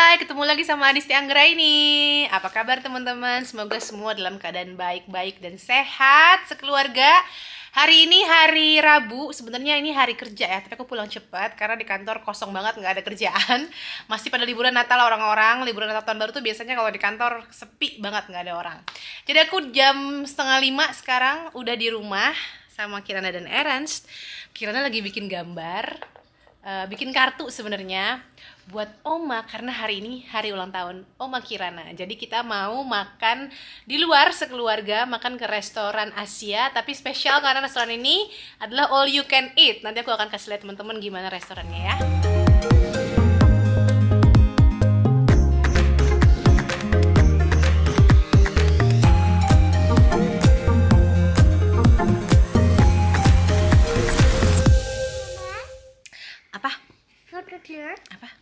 Hai, ketemu lagi sama Adisti Anggra ini. Apa kabar teman-teman? Semoga semua dalam keadaan baik-baik dan sehat sekeluarga. Hari ini hari Rabu, sebenarnya ini hari kerja ya, tapi aku pulang cepat karena di kantor kosong banget, nggak ada kerjaan. Masih pada liburan Natal orang-orang, liburan Natal tahun baru tuh biasanya kalau di kantor sepi banget, nggak ada orang. Jadi aku jam 4:30 sekarang udah di rumah sama Kirana dan Ernst. Kirana lagi bikin gambar, bikin kartu sebenarnya buat Oma karena hari ini hari ulang tahun Oma Kirana. Jadi kita mau makan di luar sekeluarga, makan ke restoran Asia, tapi spesial karena restoran ini adalah all you can eat. Nanti aku akan kasih lihat teman-teman gimana restorannya ya. Apa? Apa?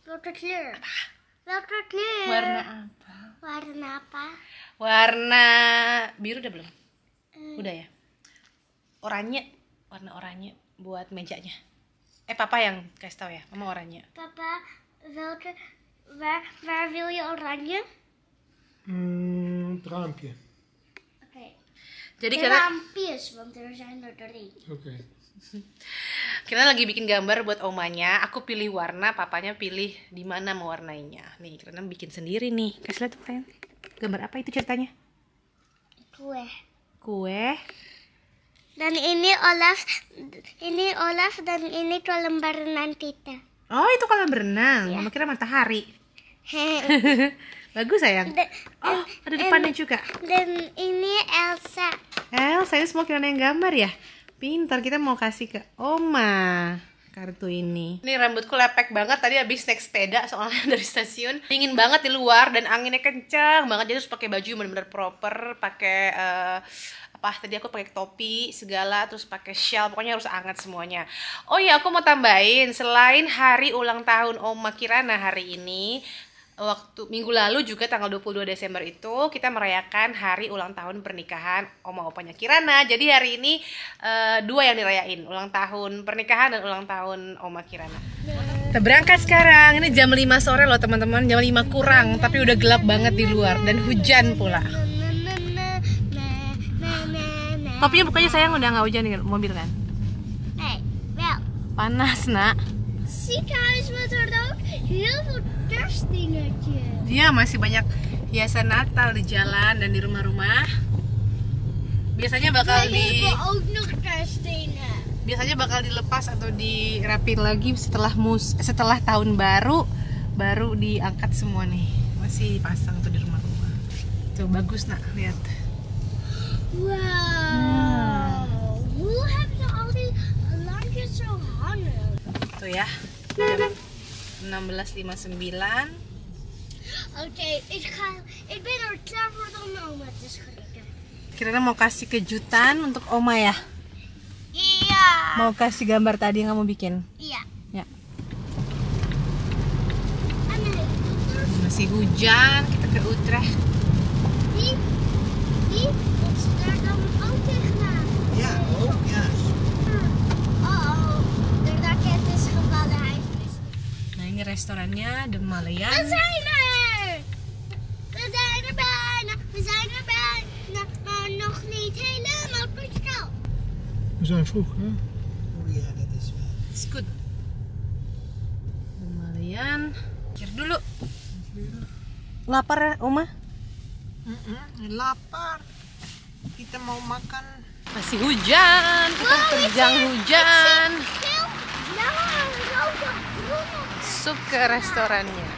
Warna apa? Warna apa? Warna biru udah belum? Udah ya? Oranye, warna oranye buat mejanya. Papa yang kasih tahu ya, mama oranye. Papa, waar wil je oranje? Raampje. Oké. Jadi De karena raampjes, want er zijn er 3. Oké. kita lagi bikin gambar buat omanya. Aku pilih warna, papanya pilih di mana mau warnainya. Nih, karena bikin sendiri nih. Kasih lihat tuh, gambar apa itu ceritanya? Kue. Kue. Dan ini Olaf dan ini kolam berenang kita. Oh, itu kolam berenang. Mama kira matahari. Bagus sayang. Oh, ada depannya juga. Dan ini Elsa. Saya semua kira yang gambar ya. Pintar, kita mau kasih ke Oma kartu ini. Ini rambutku lepek banget, tadi habis naik sepeda soalnya dari stasiun. Dingin banget di luar dan anginnya kencang banget, jadi harus pakai baju benar-benar proper, pakai tadi aku pakai topi segala, terus pakai shawl, pokoknya harus hangat semuanya. Oh iya, aku mau tambahin, selain hari ulang tahun Oma Kirana hari ini, waktu minggu lalu juga tanggal 22 Desember itu kita merayakan hari ulang tahun pernikahan Oma Opanya Kirana. Jadi hari ini dua yang dirayain, ulang tahun pernikahan dan ulang tahun Oma Kirana. Kita berangkat sekarang, ini jam 5 sore loh teman-teman, jam 5 kurang, tapi udah gelap banget di luar dan hujan pula. Topinya bukannya sayang udah nggak hujan di mobil kan? Wel. Panas nak. Ziekenhuis met er ook heel veel kerstdingetjes. Iya, masih banyak hiasan Natal di jalan dan di rumah-rumah. Biasanya bakal ook nog kerstdingen. biasanya bakal dilepas atau dirapin lagi setelah tahun baru diangkat semua nih. Masih pasang tuh di rumah-rumah. Tuh bagus nak, lihat. Wow. Hoe hebben ze al die lampjes zo hangen? Tuh ya. Jam 16.59. Oké, ik ben er klaar voor om oma te schrikken. Kirana mau kasih kejutan untuk Oma ya. Iya. Mau kasih gambar tadi yang kamu bikin. Iya. Ya. Anne, Masih hujan, kita ke Utrecht. die is daar dan ook tegenaan. Ja, ook juist. Oh, de raket is gevallen. Hij is mislukt. Nah, ini restorannya De Malayan. We zijn er! We zijn er bijna! We zijn er bijna! Maar nog niet helemaal kristal. We zijn vroeg, hè? Oh ja, dat is wel. It's good. De Malayan. Kir dulu. Lapar ya, Oma? Lapar. Kita mau makan. Masih hujan. Kita terjang hujan. Masuk ke restorannya.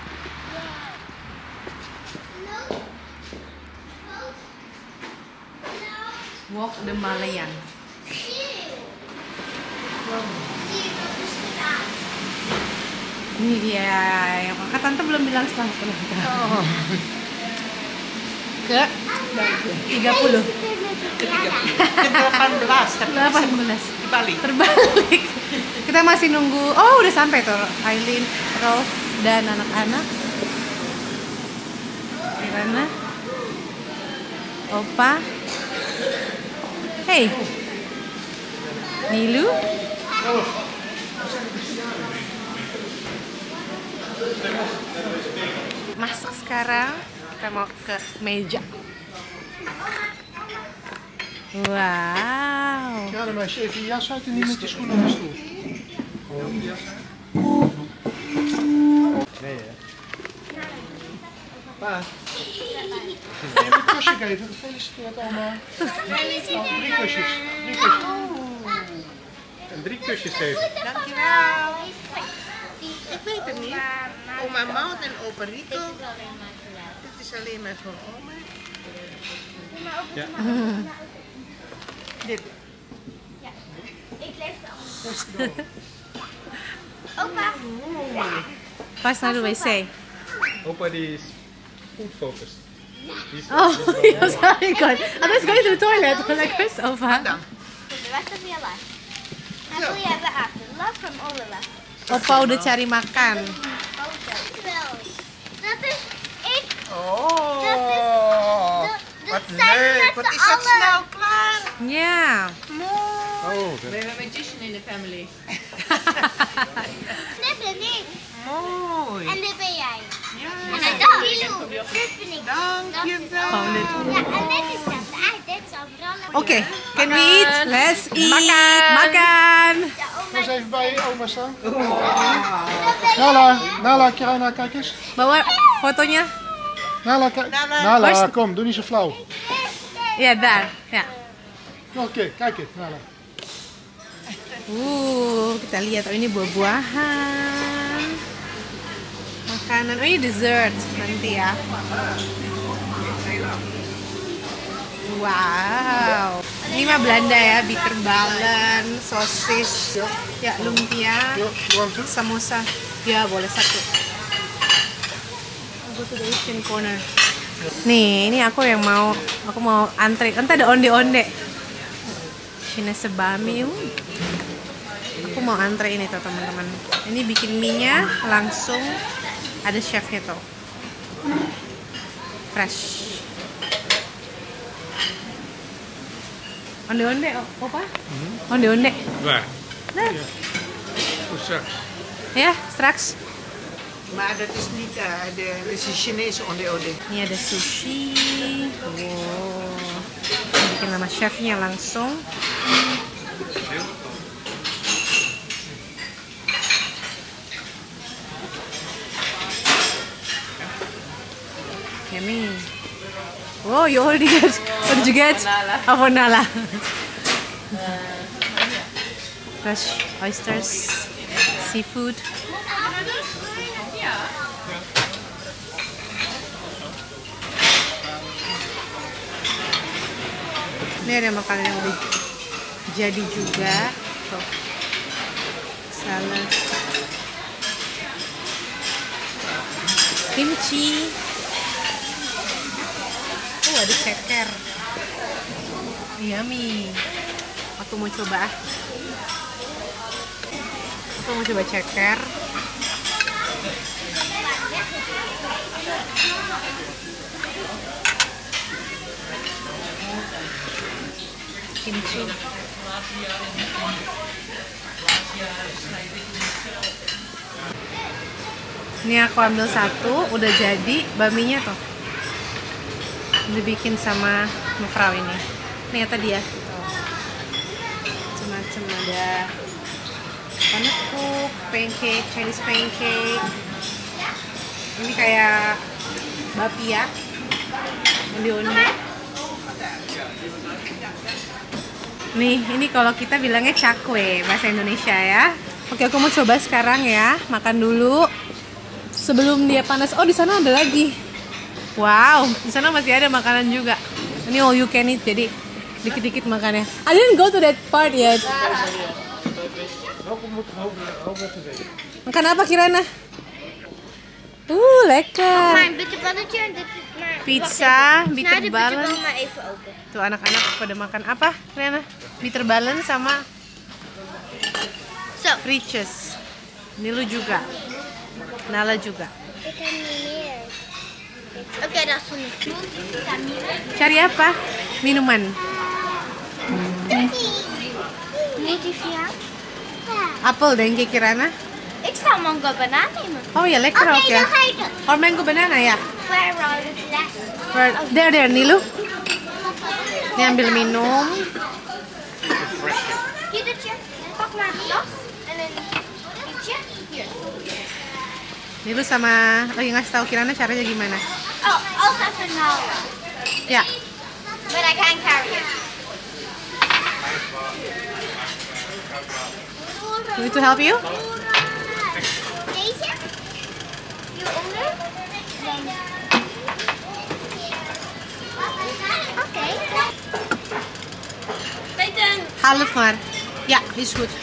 Walk De Malayan. Ini dia yang makan. Tante belum bilang selamat ulang tahun. Ke 30. Ke 18, tapi 18. dibalik. Terbalik. Kita masih nunggu. Oh, udah sampai tuh Aileen, Rolf dan anak-anak. Kirana, Opa. Hey. Nilu. Masak sekarang, kita mau ke meja. Wow. Ja, dan meisje even je jas uit en niet met je schoenen op de stoel. Nee, hè? Pa. Even een kusje geven. Gefeliciteerd allemaal. 3 kusjes. 3 kusjes. En 3 kusjes geven. Dankjewel. Ik weet het niet. Oma Maud en opa Rico. Dit is alleen maar voor oma. Ja. Dit. Ik leef het al. Opa. Pas naar de wc. Opa die is food focused. Oh, sorry God. I was going to the toilet. I'm like, where's Opa? For the rest of your life. Happily ever after. Love from all of us. Opa udah cari makan. Dat is ik. Oh, Dat zijn met Wat is z'n dat snel allen. klaar? Ja. oh, We hebben een magician in de family. Dit ben ik. Mooi. En dit ben jij. Ja. En dat dit ben ik. Dankjewel. Found it. Ja, en dit is dat. Dit is al Oké, can we eat? Let's eat. Makan. Makan. Ja, ga eens even bij oma staan. dat ben jij. Nala, Kirana, kijk eens. Bawa fotonya. Nala, kijk. Nala. Nala, kom, doe niet zo flauw. Ya, daar. Ya. Nog een keer, kijk eens, Nala. Kita lihat. Oh, ini buah-buahan. Makanan. Oh, ini dessert nanti ya. Wow. Ini mah Belanda ya, bitterballen, sosis, ya lumpia, You want to? samosa. Ya, boleh satu. Go to the Asian corner. Nih, ini aku mau antri. Entah ada onde-onde. Chinese bami. Aku mau antri ini tuh teman-teman. Ini bikin mie-nya langsung ada chefnya tuh. Fresh. Onde-onde, opa? Onde-onde. Waar? Nah, Goed straks. ya, straks. Maar dat is niet, dat is een Chinese onderdeel. Ini ada sushi. Wow. Ini bikin sama chefnya langsung. Yummy. Wow, you already get. What did you get? Apa Nala? Fresh oysters, seafood. Ini ada makanan yang udah jadi juga. Tuh. Salad. Kimchi. Ada ceker. Yummy. Aku mau coba. Aku mau coba ceker. Kimchi. Ini aku ambil satu, udah jadi baminya tuh. Dibikin sama mevrouw ini. Nih tadi ya. Macam-macam ada panekuk, pancake, Chinese pancake. Ini kayak bapia, onde-onde. Nih, ini kalau kita bilangnya cakwe bahasa Indonesia ya. Oke, aku mau coba sekarang ya. Makan dulu sebelum dia panas. Oh, di sana ada lagi. Wow, di sana masih ada makanan juga. Ini all you can eat, jadi dikit-dikit makannya. I didn't go to that part yet. Makan apa Kirana? Lekker. Mijn bitterballetje en dit is mijn... Pizza, Snij de bitterbal bitterballen. maar even open. Tuh anak-anak pada makan apa, Kirana? Bitterballen sama Zo. frietjes. Nilu juga. Nala juga. Ik heb niet meer. Oké, dat is genoeg. Cari apa? Minuman. Niet die via? Ja. Apel denk ik Kirana. Ik zal mango banaan nemen. Oh ja, lekker ook Oké, ya. dan ga ik het. Or mango banana ya. Where are the last? There, Nilu. Ini ambil minum. Pietertje, pak maar een glas en een ietsje. Hier. Nilu sama lagi ngasih tahu Kirana caranya gimana. Oh, als even houden. Ya. But I can't carry it. Do it to help you? Deze? Hieronder? Oké. Half maar. Ja, is goed.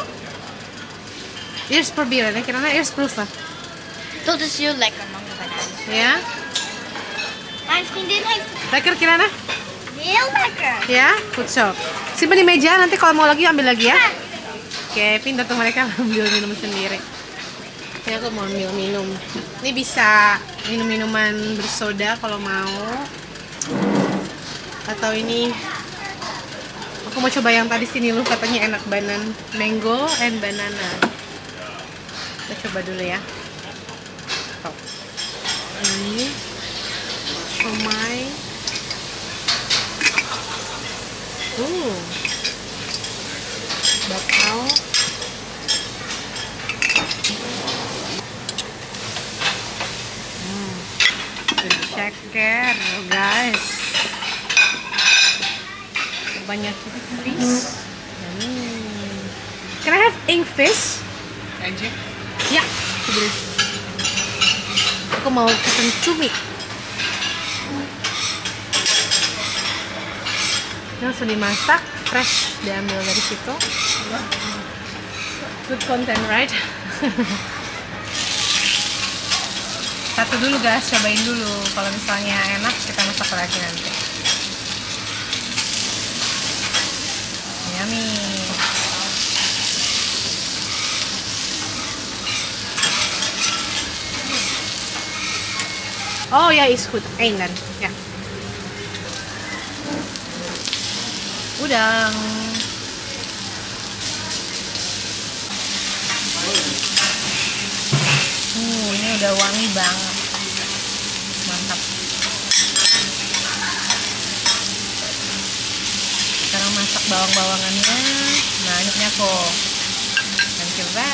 Eerst proberen, hè Kirana? Eerst proeven. Dat is heel lekker, mango banaan. Ya. Mijn vriendin heeft het Lekker Kirana? heel lekker. Ya, goed zo. Simpan di meja, nanti kalau mau lagi ambil lagi ya. Oke, pintar tuh mereka ambil minum sendiri. Ini aku mau ambil minum. Ini bisa minum minuman bersoda kalau mau. Atau ini aku mau coba yang tadi sini lu katanya enak mango and banana. Kita coba dulu ya. Tuh. Ini somai. Bakau. Ceker, guys. Banyak fish. Can I have ink fish? Eentje? Ya, alsjeblieft. Aku mau pesen cumi. Ini langsung dimasak, fresh diambil dari situ. Good content, right? Satu dulu guys, cobain dulu. Kalau misalnya enak, kita masak lagi nanti. Yummy. Oh ya, is goed. Eén dan. Ya. Udang. Ini udah wangi banget. Mantap. Sekarang masak bawang-bawangannya. Nah, ini kok. Coba.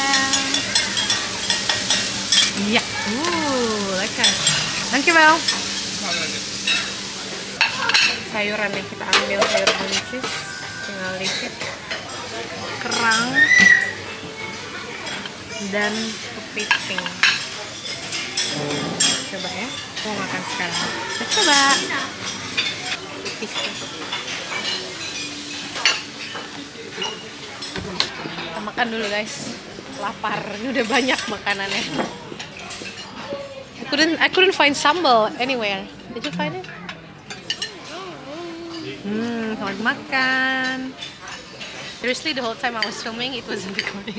Iya. Lekker. Dankjewel. Sayuran nih kita ambil, sayur buncis. Tinggal dikit. Kerang. Dan kepiting. Coba ya, mau makan sekarang. Kita coba. Kita makan dulu guys. Lapar. Ini udah banyak makanannya. I couldn't find sambal anywhere. Did you find it? Selamat makan. Seriously, the whole time I was filming, it wasn't recording.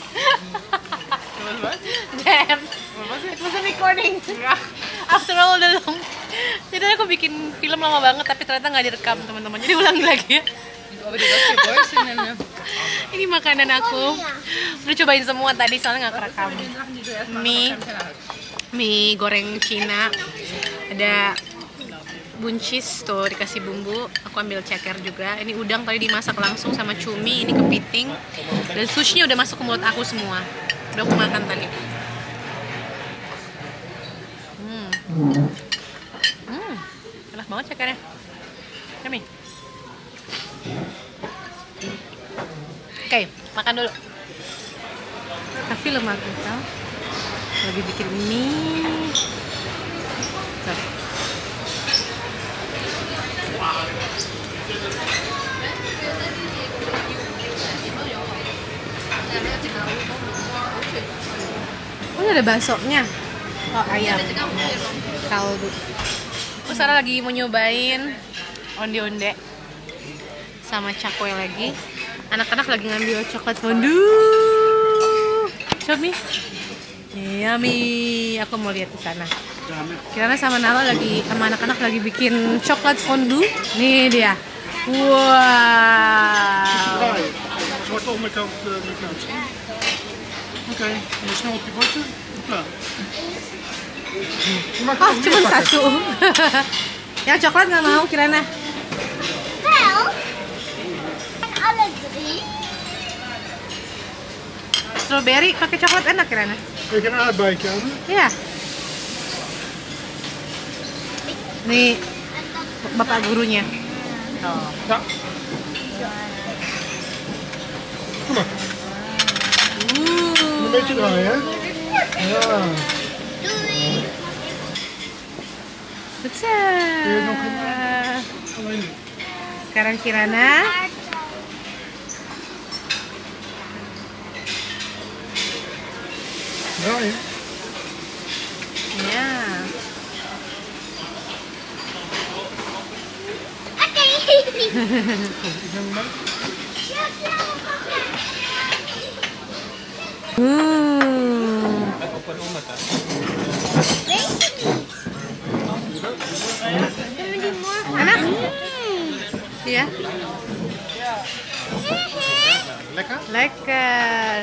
Damn. It wasn't recording. After all the long. Jadi aku bikin film lama banget tapi ternyata nggak direkam teman-teman. Jadi ulangi lagi ya. Ini makanan aku. Udah cobain semua tadi soalnya nggak kerekam. Mie goreng Cina. Ada buncis tuh dikasih bumbu. Aku ambil ceker juga. Ini udang tadi dimasak langsung sama cumi. Ini kepiting. Dan sushinya udah masuk ke mulut aku semua. Udah aku makan tadi. Enak banget cekernya. Yummy. Oke, makan dulu. Kita film aku tau. Lagi bikin mie. Tuh. Oh, ada baksonya. Oh, ayam. Kaldu. Aku sekarang lagi mau nyobain onde-onde sama cakwe lagi. Anak-anak lagi ngambil coklat fondue. Show me. Yummy. Aku mau lihat di sana. Kirana sama Nala lagi sama anak-anak lagi bikin coklat fondue. Nih dia. Wow. Zwart onderkant met Oké, dan snel op je bordje. Klaar. Je mag Oh, er nog cuma meer pakken. satu. Yang coklat nggak mau Kirana. Wel. En alle drie. Strawberry pakai coklat enak Kirana. Wil je een aardbeidje hebben? Iya. Nih bapak gurunya. Ja. Kom maar. Een beetje draaien, hè? Ja. Doei. Wil je nog een? Alleen. Sekarang Kirana Draaien. ya. Oké. Ik ben mee. Enak? Iya. Lekker? Lekker.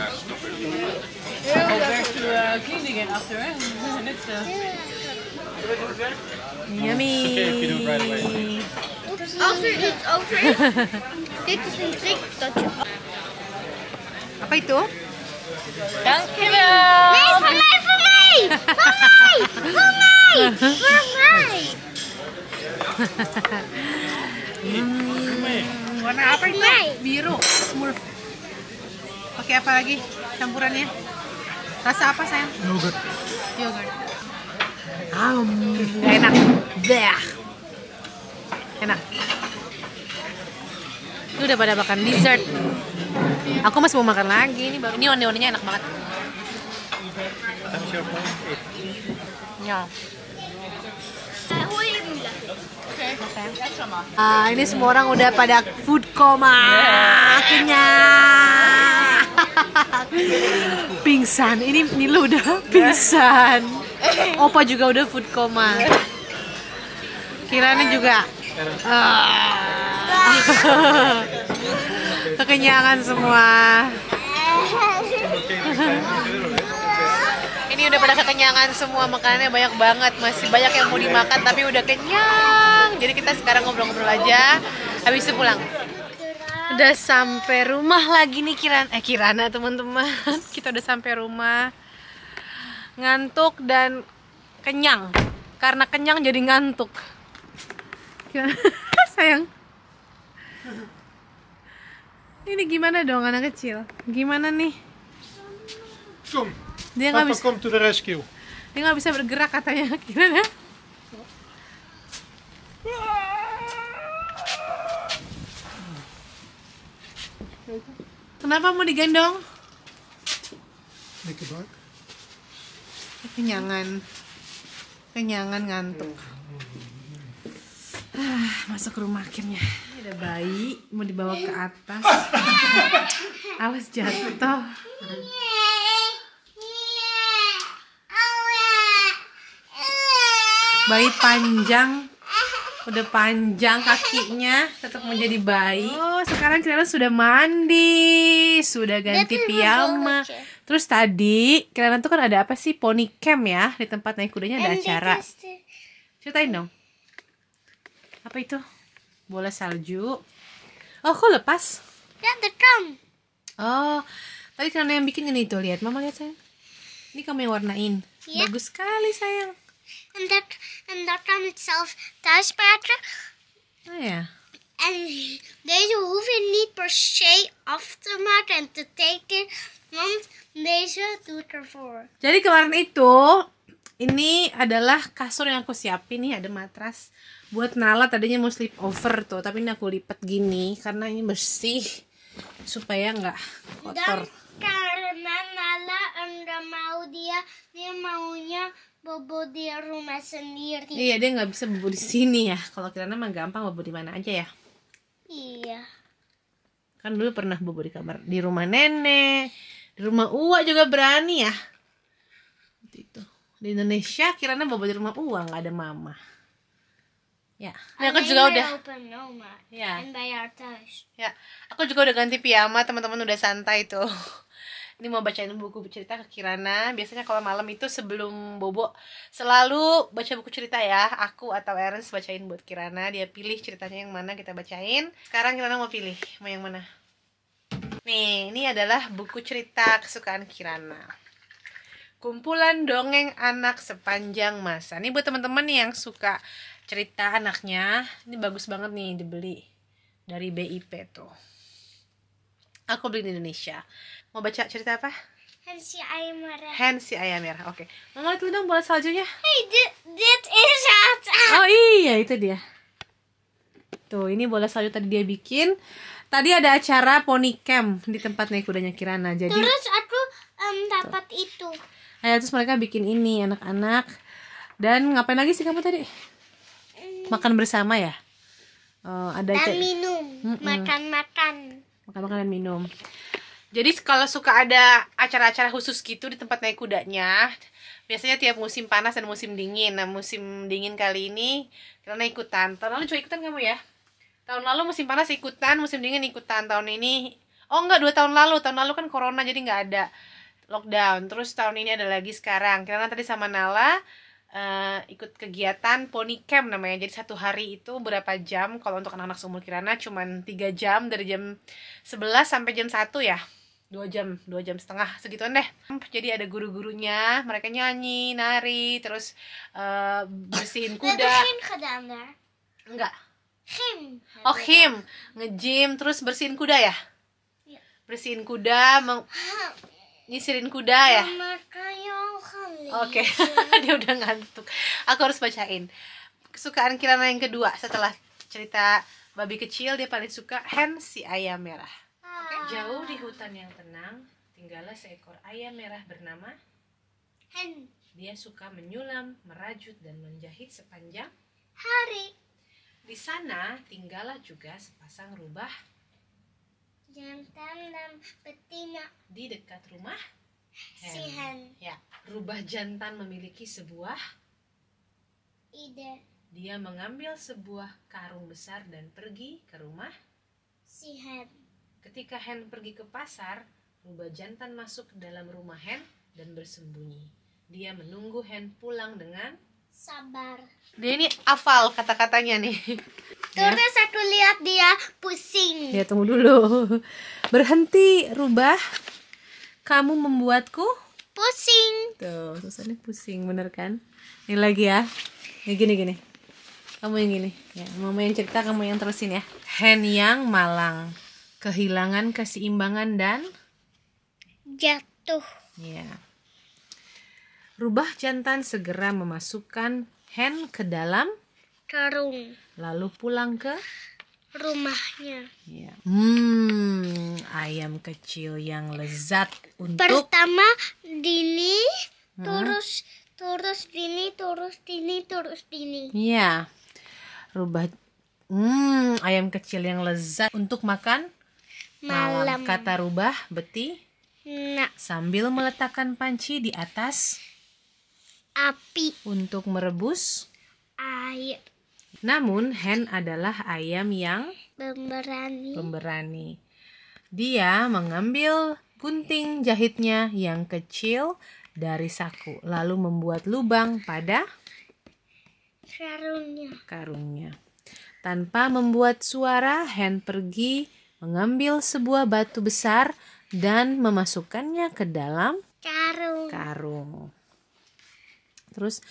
Cleaning it after, hè? Net zo. Yummy. Als er iets over is, dit is een trick dat je... Apa itu? Dankjewel! Nee, voor mij, voor mij! Voor mij! Voor mij! Voor mij! Warna apa itu? Mai. Biru. Smurf. Pakai apa lagi campurannya? Rasa apa sayang? Yoghurt. Yogurt. Nggak enak. Bleh. Enak. Ini udah pada makan dessert. Aku masih mau makan lagi. Ini baru. Ini warna-warnanya enak banget. Ya. Hoor je nu Ini semua orang udah pada food coma. Kenyang. Pingsan. Ini Nilo udah pingsan. Opa juga udah food coma. Kirana juga. Kekenyangan semua. Ini udah pada kekenyangan semua, makanannya banyak banget, masih banyak yang mau dimakan tapi udah kenyang. Jadi kita sekarang ngobrol-ngobrol aja, habis itu pulang. Udah sampai rumah lagi nih Kirana teman-teman. Kita udah sampai rumah, ngantuk dan kenyang. Karena kenyang jadi ngantuk. Sayang. Ini gimana dong anak kecil? Gimana nih? Kom. Dia nggak Papa bisa. komt to the rescue. Dia nggak bisa bergerak katanya. Gimana? Kenapa mau digendong? Dikke buik. Kenyangan. Kenyangan ngantuk. Masuk rumah akhirnya. Ini ada bayi mau dibawa ke atas. Awas jatuh. Bayi panjang, udah panjang kakinya, tetap mau jadi bayi. Oh, sekarang Kirana sudah mandi, sudah ganti piyama. Terus tadi Kirana tuh kan ada apa sih, pony camp ya, di tempat naik kudanya ada acara. Ceritain dong. Apa itu? Bola salju. Oh, kok lepas? Ja, dat kan. Oh, tadi Kirana yang bikin ini tuh, lihat. Mama lihat sayang. Ini kamu yang warnain. Ya. Bagus sekali sayang. En dat kan het zelf thuis maken. Oh ya. En deze hoef je niet per se af te maken en te tekenen, want deze doet ervoor. Jadi kemarin itu, ini adalah kasur yang aku siapin nih, ada matras buat Nala. Tadinya mau sleep over tuh, tapi ini aku lipat gini karena ini bersih supaya nggak kotor. Dan karena Nala enggak mau dia maunya bobo di rumah sendiri. Iya, dia nggak bisa bobo di sini ya. Kalau Kirana mah gampang bobo di mana aja ya. Iya. Kan dulu pernah bobo di kamar, di rumah nenek, di rumah Uwa juga berani ya. Itu. Di Indonesia Kirana bobo di rumah Uwa, nggak ada mama. Ya, nah, aku juga udah. Opa en oma. Ja. En bij haar thuis. Ya, aku juga udah ganti piyama, teman-teman udah santai tuh. Ini mau bacain buku cerita ke Kirana. Biasanya kalau malam itu sebelum bobo selalu baca buku cerita ya. Aku atau Ernst bacain buat Kirana. Dia pilih ceritanya yang mana kita bacain. Sekarang Kirana mau pilih mau yang mana? Nih, ini adalah buku cerita kesukaan Kirana. Kumpulan dongeng anak sepanjang masa. Ini buat teman-teman nih yang suka cerita anaknya. Ini bagus banget nih dibeli dari BIP tuh. Aku beli di Indonesia. Mau baca cerita apa? Hen si ayam merah. Hen si ayam merah. Oke. Mama lihat dulu dong bola saljunya. Hey, dit is het. Oh iya, itu dia. Tuh, ini bola salju tadi dia bikin. Tadi ada acara pony camp di tempat naik kudanya Kirana. Jadi Terus aku dapat itu. terus mereka bikin ini anak-anak. Dan ngapain lagi sih kamu tadi? Makan bersama ya? Ada Dan minum. Makan-makan. makan dan minum. Jadi kalau suka ada acara-acara khusus gitu di tempat naik kudanya, biasanya tiap musim panas dan musim dingin. Nah, musim dingin kali ini karena ikutan. Tahun lalu juga ikutan kamu ya? Tahun lalu musim panas ikutan, musim dingin ikutan. Tahun ini, oh enggak, 2 tahun lalu. Tahun lalu kan corona jadi nggak ada lockdown. Terus tahun ini ada lagi sekarang. Karena tadi sama Nala ikut kegiatan pony camp namanya. Jadi 1 hari itu berapa jam? Kalau untuk anak-anak seumur Kirana cuman 3 jam dari jam 11 sampai jam 1 ya. 2 jam setengah segituan deh. Jadi ada guru-gurunya, mereka nyanyi, nari, terus bersihin We hebben kuda. gym gedaan daar. Enggak. Gym. Oh, gym, nge-gym, terus bersihin kuda ya? Iya. Bersihin kuda, nyisirin kuda ya? Mama kan je al gaan Oke, lezen? dia udah ngantuk. Aku harus bacain. Kesukaan Kirana yang kedua setelah cerita babi kecil, dia paling suka Hen si ayam merah. Jauh di hutan yang tenang, tinggallah seekor ayam merah bernama Hen. Dia suka menyulam, merajut, dan menjahit sepanjang. Hari. Di sana tinggallah juga sepasang rubah Jantan dan betina. di dekat rumah Si hen. Ya, rubah jantan memiliki sebuah. Ide. Dia mengambil sebuah karung besar dan pergi ke rumah. Si hen. Ketika hen pergi ke pasar, rubah jantan masuk ke dalam rumah hen dan bersembunyi. Dia menunggu hen pulang dengan Sabar. Dia ini hafal kata-katanya nih. Terus aku lihat dia pusing. Ya, tunggu dulu. Berhenti, rubah. Kamu membuatku Pusing. tuh, susahnya pusing, bener kan? Ini lagi ya. Ini gini. Kamu yang gini. Ya, mama yang cerita, kamu yang terusin ya. Hen yang malang, kehilangan keseimbangan dan Jatuh. ya. Rubah jantan segera memasukkan hen ke dalam, Karung. lalu pulang ke Rumahnya. ya. Ayam kecil yang lezat untuk Pertama Dini. Terus Dini. ya. Rubah ayam kecil yang lezat untuk makan malam. Malam. Kata rubah beti Nah, sambil meletakkan panci di atas api. untuk merebus. Air. Namun hen adalah ayam yang Pemberani. pemberani. Dia mengambil gunting jahitnya yang kecil dari saku, lalu membuat lubang pada karungnya. Tanpa membuat suara, hen pergi mengambil sebuah batu besar dan memasukkannya ke dalam karung. Terus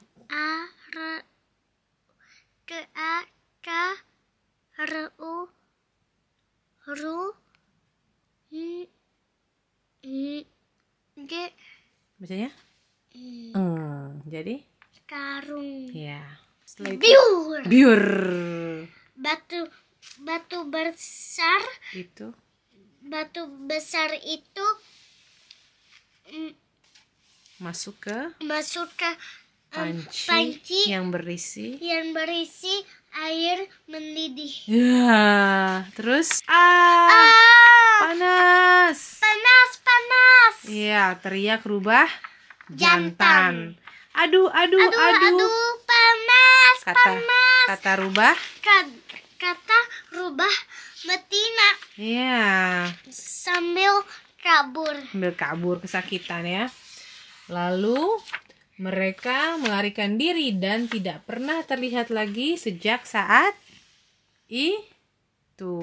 bacanya? Jadi Karung. ya. Setelah itu Biur. biur Batu besar. itu Batu besar itu masuk ke masuk ke panci yang berisi. yang berisi air mendidih. Ya, terus panas. Panas. Iya, teriak rubah Jantan. Aduh. Aduh, panas. Kata rubah. Kata rubah betina Iya. sambil Sambil kabur kesakitan ya. Lalu mereka melarikan diri dan tidak pernah terlihat lagi sejak saat itu.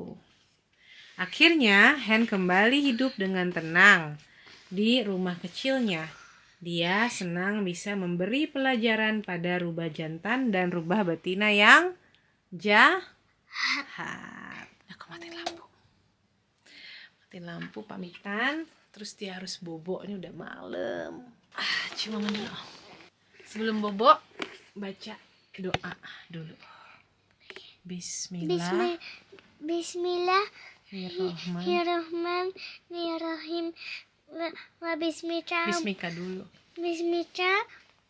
Akhirnya Hen kembali hidup dengan tenang di rumah kecilnya. Dia senang bisa memberi pelajaran pada rubah jantan dan rubah betina yang jahat. Aku matiin lampu. Matiin lampu, pamitan. Terus dia harus bobo, ini udah malam. Cuma dulu. Sebelum bobo, baca doa dulu. Bismillahirrahmanirrahim. Wa bismika. Bismika dulu. Bismika.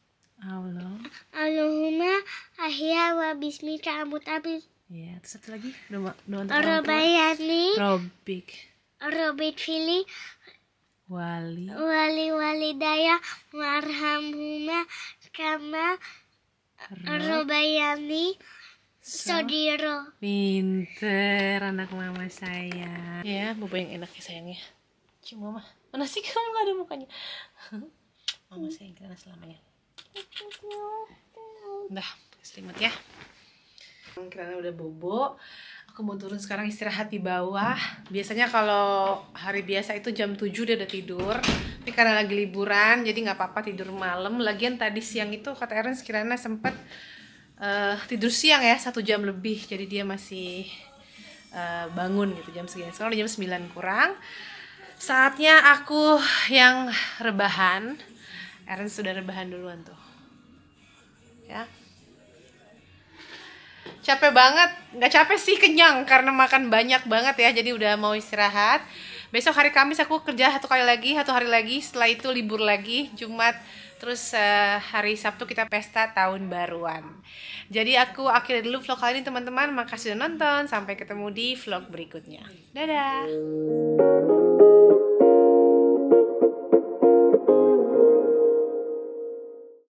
Allahumma ahya wa bismika abut abid. Ya, terus satu lagi. Doa untuk orang tua. Robayani. Robit fili. Wali Walidaya warhamhuma kama robayani sodiro. Pinter anak mama saya. Ya, bobo yang enak ya sayangnya. Cium mama. Mana sih kamu gak ada mukanya? Mama sayang kita selamanya. Udah, selimut ya. Kirana udah bobo. Aku mau turun sekarang istirahat di bawah. Biasanya kalau hari biasa itu jam 7 dia udah tidur. Tapi karena lagi liburan jadi nggak apa-apa tidur malam. Lagian tadi siang itu kata Ernest Kirana sempat tidur siang ya 1 jam lebih. Jadi dia masih bangun gitu jam segini. Sekarang udah jam 9 kurang. Saatnya aku yang rebahan. Ernest sudah rebahan duluan tuh. Ya. Capek banget, nggak capek sih, kenyang karena makan banyak banget ya, jadi udah mau istirahat. Besok hari Kamis aku kerja 1 hari lagi, setelah itu libur lagi, Jumat, terus hari Sabtu kita pesta tahun baruan. Jadi aku akhiri dulu vlog kali ini teman-teman, makasih udah nonton, sampai ketemu di vlog berikutnya. Dadah!